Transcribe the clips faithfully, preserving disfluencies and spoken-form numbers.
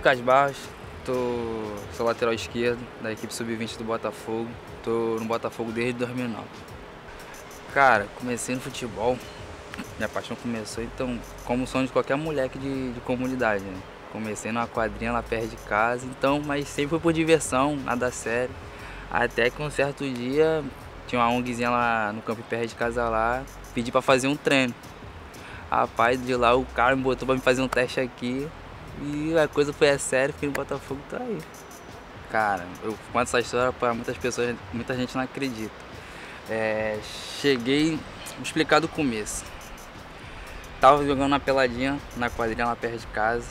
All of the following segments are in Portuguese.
Lucas Barros, tô, sou lateral esquerdo da equipe sub vinte do Botafogo. Tô no Botafogo desde dois mil e nove. Cara, comecei no futebol, minha paixão começou, então, como o sonho de qualquer moleque de, de comunidade, né? Comecei numa quadrinha lá perto de casa, então, mas sempre foi por diversão, nada sério. Até que um certo dia, tinha uma ONGzinha lá no campo perto de casa lá, pedi pra fazer um treino. Rapaz, de lá o cara me botou pra me fazer um teste aqui e a coisa foi a sério, fiquei no Botafogo, tá aí. Cara, eu conto essa história pra muitas pessoas, muita gente não acredita. É, cheguei, vou explicar do começo. Tava jogando uma peladinha na quadrinha lá perto de casa,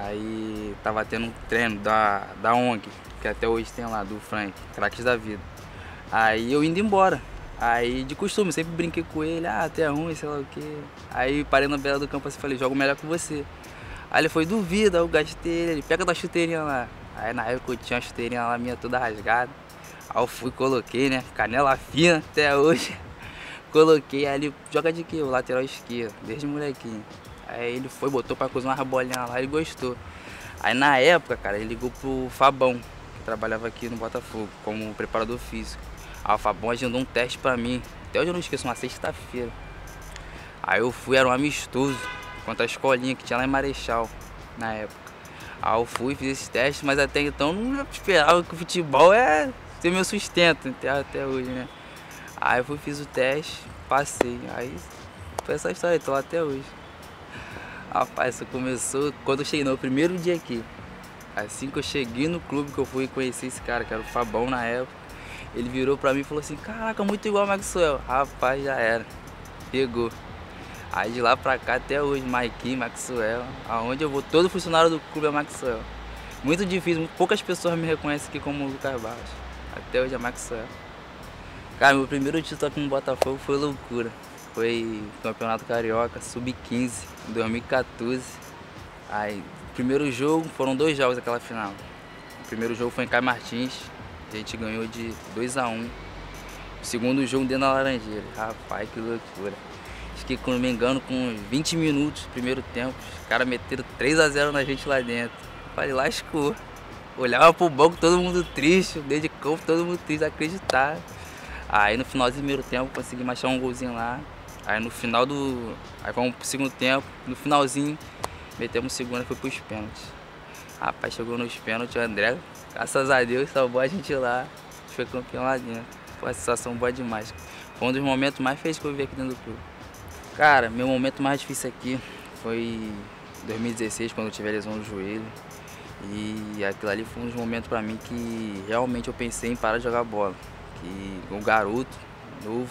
aí tava tendo um treino da, da ONG, que até hoje tem lá, do Frank, Craques da Vida. Aí eu indo embora. Aí, de costume, sempre brinquei com ele, ah, até é ruim, sei lá o quê. Aí parei na beira do campo assim e falei, jogo melhor que você. Aí ele foi, duvida, eu gastei ele, pega da chuteirinha lá. Aí na época eu tinha uma chuteirinha lá minha toda rasgada. Aí eu fui, coloquei, né, canela fina até hoje. Coloquei, aí ele, joga de quê? O lateral esquerdo, desde molequinho. Aí ele foi, botou pra cozinhar umas bolinhas lá, ele gostou. Aí na época, cara, ele ligou pro Fabão, que trabalhava aqui no Botafogo, como preparador físico. Aí o Fabão agendou um teste pra mim, até hoje eu não esqueço, uma sexta-feira. Aí eu fui, era um amistoso, contra a escolinha que tinha lá em Marechal, na época. Aí eu fui, fiz esse teste, mas até então não esperava que o futebol é ser meu sustento, até, até hoje, né? Aí eu fui, fiz o teste, passei, aí foi essa história, tô lá até hoje. Rapaz, isso começou quando eu cheguei no primeiro dia aqui. Assim que eu cheguei no clube que eu fui conhecer esse cara, que era o Fabão na época. Ele virou pra mim e falou assim, caraca, muito igual ao Maxwell. Rapaz, já era. Pegou. Aí de lá pra cá até hoje, Maiquinho, Maxwell. Aonde eu vou, todo funcionário do clube é Maxwell. Muito difícil, poucas pessoas me reconhecem aqui como Lucas Barros. Até hoje é Maxwell. Cara, meu primeiro título aqui no Botafogo foi loucura. Foi Campeonato Carioca, sub quinze, em dois mil e quatorze. Aí, primeiro jogo, foram dois jogos aquela final. O primeiro jogo foi em Caio Martins. A gente ganhou de dois a um. O segundo jogo dentro da Laranjeira. Rapaz, que loucura. Fiquei, não me engano, com uns vinte minutos do primeiro tempo. Os caras meteram três a zero na gente lá dentro. Falei, lascou. Olhava pro banco, todo mundo triste. Dentro de campo, todo mundo triste, acreditar. Aí no finalzinho do primeiro tempo, consegui achar um golzinho lá. Aí no final do... Aí vamos pro segundo tempo. No finalzinho, metemos o segundo e foi pros pênaltis. Rapaz, chegou nos pênaltis, o André, graças a Deus, salvou a gente lá. A gente foi campeão lá dentro. Foi uma sensação boa demais. Foi um dos momentos mais felizes que eu vivi aqui dentro do clube. Cara, meu momento mais difícil aqui foi em dois mil e dezesseis, quando eu tive a lesão no joelho. E aquilo ali foi um dos momentos pra mim que realmente eu pensei em parar de jogar bola. Que um garoto, novo.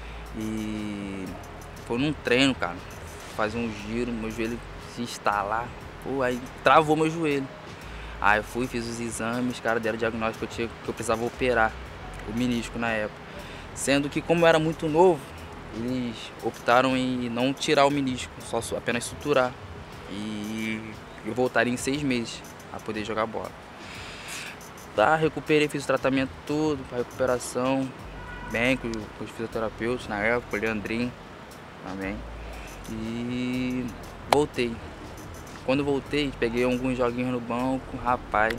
E foi num treino, cara. Fazer um giro, meu joelho se instalar. Pô, aí travou meu joelho. Aí eu fui, fiz os exames, cara, deram o diagnóstico que eu, tinha, que eu precisava operar o menisco na época. Sendo que, como eu era muito novo, eles optaram em não tirar o menisco, só apenas suturar. E eu voltaria em seis meses a poder jogar bola. Tá, recuperei, fiz o tratamento todo para recuperação, bem com, com os fisioterapeutas na época, o Leandrinho também. E voltei. Quando voltei, peguei alguns joguinhos no banco, rapaz.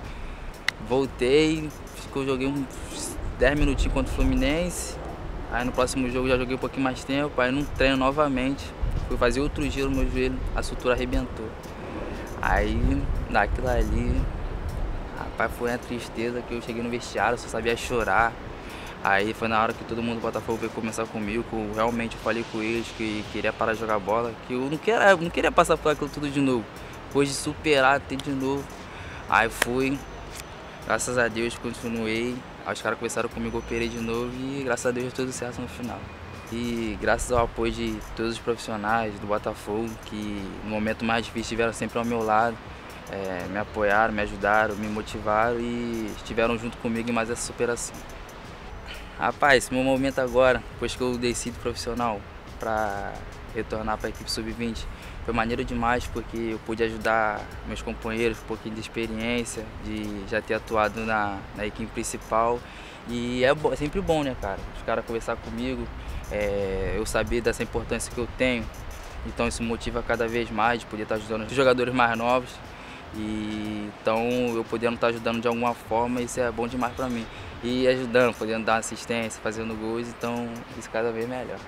Voltei, acho que eu joguei uns dez minutinhos contra o Fluminense. Aí no próximo jogo já joguei um pouquinho mais tempo, aí num treino novamente. Fui fazer outro giro no meu joelho, a sutura arrebentou. Aí, naquilo ali, rapaz, foi uma tristeza que eu cheguei no vestiário, só sabia chorar. Aí foi na hora que todo mundo do Botafogo veio conversar comigo, que eu realmente falei com eles que queria parar de jogar bola, que eu não queria, eu não queria passar por aquilo tudo de novo. Depois de superar, ter de novo. Aí fui, graças a Deus continuei, aí os caras conversaram comigo, eu operei de novo e graças a Deus deu tudo certo no final. E graças ao apoio de todos os profissionais do Botafogo, que no momento mais difícil estiveram sempre ao meu lado, é, me apoiaram, me ajudaram, me motivaram e estiveram junto comigo em mais essa superação. Rapaz, esse meu momento agora, depois que eu desci do profissional para retornar para a equipe sub vinte, foi maneiro demais porque eu pude ajudar meus companheiros, um pouquinho de experiência, de já ter atuado na, na equipe principal. E é, é sempre bom, né, cara? Os caras conversar comigo, é, eu saber dessa importância que eu tenho. Então isso motiva cada vez mais de poder estar ajudando os jogadores mais novos. E então eu podendo estar ajudando de alguma forma, isso é bom demais pra mim. E ajudando, podendo dar assistência, fazendo gols, então isso cada vez melhor.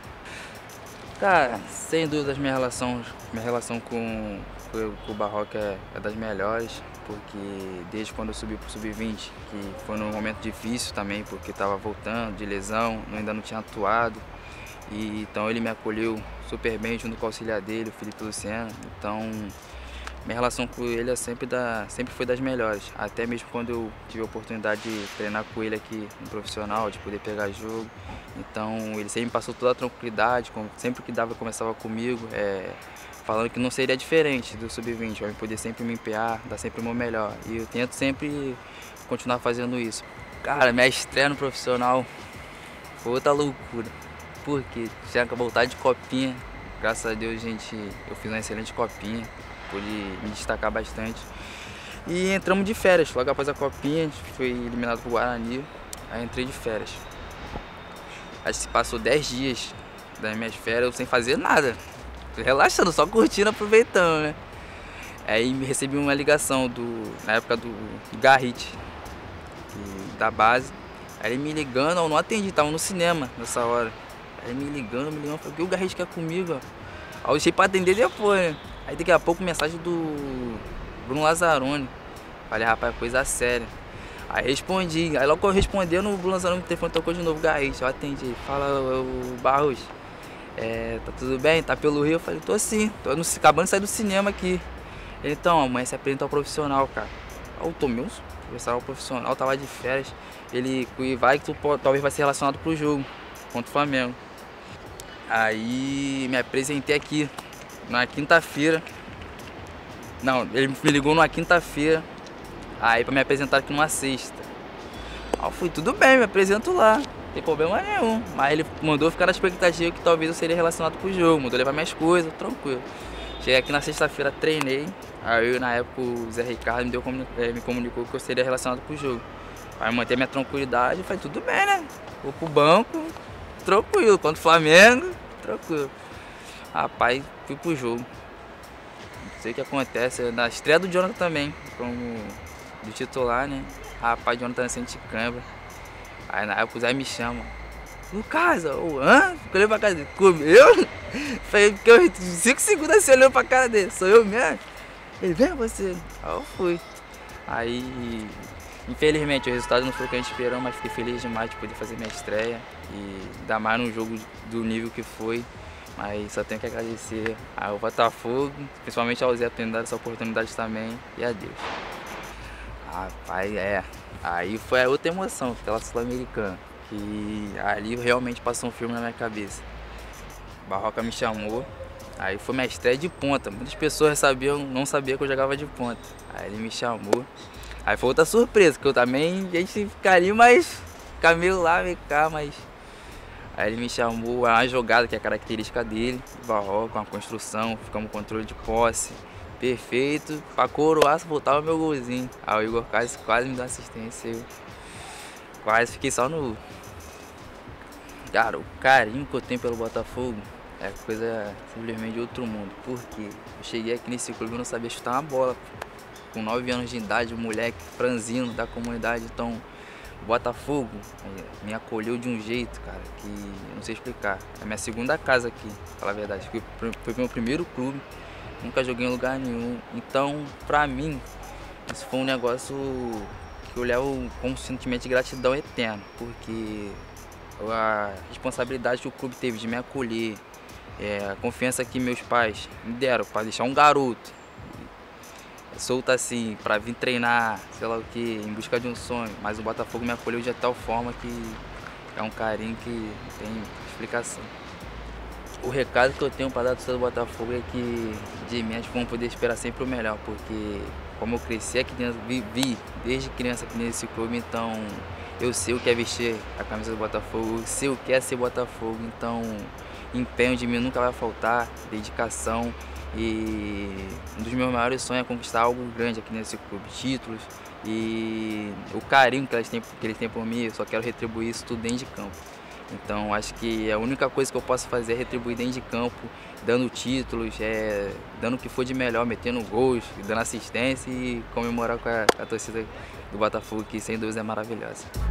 Cara, sem dúvidas minha relação, minha relação com, com, com o Barroca é, é das melhores, porque desde quando eu subi pro sub vinte, que foi num momento difícil também, porque estava voltando de lesão, ainda não tinha atuado, e então ele me acolheu super bem junto com o auxiliar dele, o Felipe Luciano. Então minha relação com ele é sempre, da, sempre foi das melhores, até mesmo quando eu tive a oportunidade de treinar com ele aqui no profissional, de poder pegar jogo. Então ele sempre me passou toda a tranquilidade, sempre que dava começava comigo, é, falando que não seria diferente do sub vinte, vai poder sempre me empenhar, dar sempre o meu melhor. E eu tento sempre continuar fazendo isso. Cara, minha estreia no profissional foi outra loucura, porque tinha que voltar de copinha. Graças a Deus, gente, eu fiz uma excelente copinha, pude me destacar bastante. E entramos de férias, logo após a copinha, a gente foi eliminado pro Guarani, aí entrei de férias. Aí se passou dez dias das minhas férias sem fazer nada, relaxando, só curtindo, aproveitando, né? Aí me recebi uma ligação do, na época do, do Garrite, que, da base. Aí ele me ligando, eu não atendi, tava no cinema nessa hora. Aí me ligando, me ligando, falei, o que o Garrite quer comigo? Aí eu deixei pra atender depois, né? Aí daqui a pouco mensagem do Bruno Lazzaroni. Falei, rapaz, coisa séria. Aí respondi, aí logo que eu respondendo, o Bruno Lazzaroni, o telefone tocou de novo, Garrite, eu atendi. Fala, o Barros, é, tá tudo bem? Tá pelo Rio? Eu falei, tô sim, tô no, acabando de sair do cinema aqui. Ele, então, amanhã se apresenta ao profissional, cara. Aí eu tomei um profissional, profissional, tava de férias. Ele vai que tu pode, talvez vai ser relacionado pro jogo contra o Flamengo. Aí me apresentei aqui na quinta-feira. Não, ele me ligou numa quinta-feira. Aí pra me apresentar aqui numa sexta. Aí eu fui, tudo bem, me apresento lá, não tem problema nenhum. Mas ele mandou ficar na expectativa que talvez eu seria relacionado pro jogo, mandou levar minhas coisas, tranquilo. Cheguei aqui na sexta-feira, treinei. Aí na época o Zé Ricardo me, deu, me comunicou que eu seria relacionado pro jogo. Aí eu manter minha tranquilidade, eu falei, tudo bem, né? Vou pro banco, tranquilo, contra o Flamengo, tranquilo. Rapaz, fui pro jogo. Não sei o que acontece, na estreia do Jonathan também, como do titular, né? Rapaz, o Jonathan sente câimbra. Aí na época o Zé me chama. Lucas, o hã? Olhei pra cara dele. Comeu? Falei, porque eu cinco segundos assim olhando pra cara dele. Sou eu mesmo? Ele, vem você. Aí eu fui. Aí, infelizmente, o resultado não foi o que a gente esperou, mas fiquei feliz demais de poder fazer minha estreia. E ainda mais num jogo do nível que foi. Mas só tenho que agradecer ao Botafogo, principalmente ao Zé por ter me dado essa oportunidade também. E a Deus. Rapaz, é. Aí foi a outra emoção, aquela Sul-Americana. Que ali realmente passou um filme na minha cabeça. O Barroca me chamou, aí foi minha estreia de ponta. Muitas pessoas sabiam, não sabiam que eu jogava de ponta. Aí ele me chamou. Aí foi outra surpresa, que eu também, a gente ficaria, mas ficar meio lá, meio cá, mas... Aí ele me chamou, a jogada que é a característica dele, o Barroca, uma construção, ficamos com controle de posse. Perfeito, pra coroar, voltava o meu golzinho. Aí o Igor quase, quase me deu assistência, eu quase fiquei só no... Cara, o carinho que eu tenho pelo Botafogo é coisa simplesmente de outro mundo. Porque eu cheguei aqui nesse clube e não sabia chutar uma bola. Com nove anos de idade, um moleque franzino da comunidade. Então, o Botafogo me acolheu de um jeito, cara, que eu não sei explicar. É a minha segunda casa aqui, pra falar a verdade. Foi, foi meu primeiro clube, nunca joguei em lugar nenhum. Então, pra mim, isso foi um negócio que eu levo com um sentimento de gratidão eterno. Porque a responsabilidade que o clube teve de me acolher, é, a confiança que meus pais me deram para deixar um garoto solto assim, para vir treinar, sei lá o que, em busca de um sonho. Mas o Botafogo me acolheu de tal forma que é um carinho que não tem explicação. O recado que eu tenho para dar do Botafogo é que de mim a gente vai poder esperar sempre o melhor, porque como eu cresci aqui dentro, vivi desde criança aqui nesse clube, então eu sei o que é vestir a camisa do Botafogo, eu sei o que é ser Botafogo, então empenho de mim nunca vai faltar, dedicação, e um dos meus maiores sonhos é conquistar algo grande aqui nesse clube, títulos, e o carinho que eles têm, que eles têm por mim, eu só quero retribuir isso tudo dentro de campo. Então acho que a única coisa que eu posso fazer é retribuir dentro de campo, dando títulos, é, dando o que for de melhor, metendo gols, dando assistência e comemorar com a, com a torcida do Botafogo, que sem dúvida é maravilhosa.